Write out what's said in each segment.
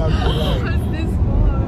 What's this for?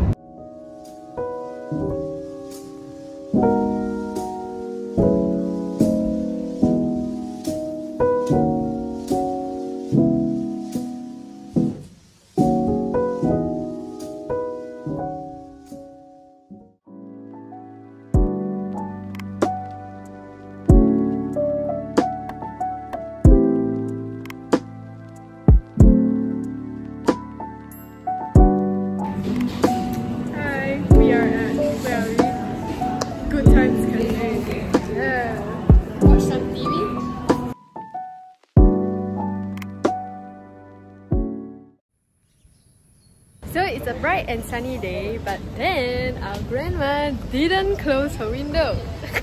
So it's a bright and sunny day, but then our grandma didn't close her window.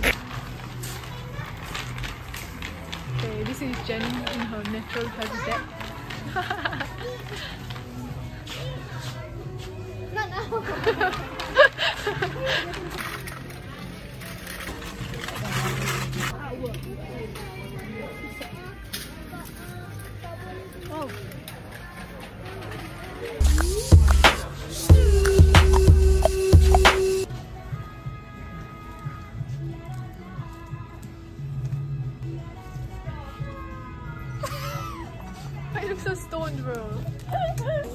Okay, this is Jenny in her natural habitat. Not now. Oh. I look so stoned, bro.